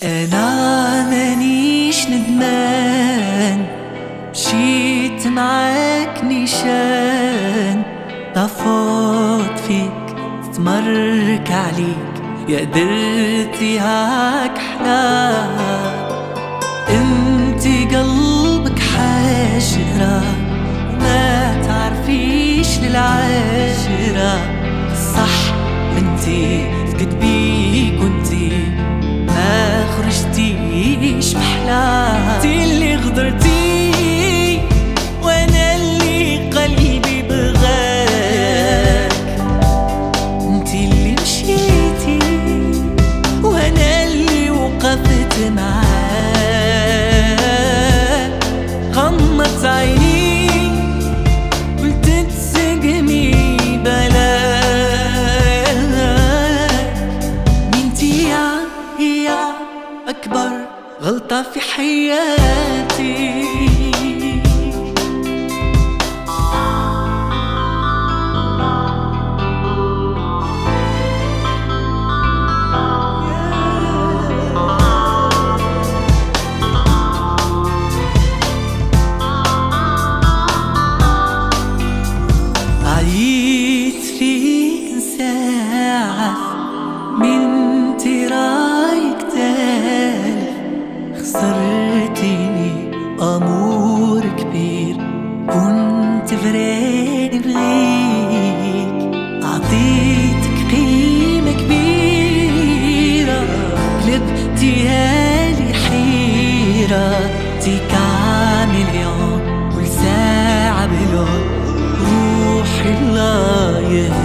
أنا مانيش ندمان، مشيت معاك نيشان، طفوت فيك تمرك عليك، يا قدرتي هاك حلال. انتي قلبك حاجرة ما تعرفيش للعاشرة، صح انتي تكذبي كنتي ما خرجتيش بحلال. انتي اللي غدرتي وانا اللي قلبي بغاك، انتي اللي مشيتي وانا اللي وقفت معاك. غمضت عيني قلت تسقمي بلاك، انتي هي أكبر غلطة في حياتي. عييت فيك ساعة من رايك تالف، خسرتيني أمور كبير كنت فراني بغيك. عطيتك قيمة كبيرة قلبتيها لي حيرة، تي كامليون كل ساعة بلون روحي الله يهديك.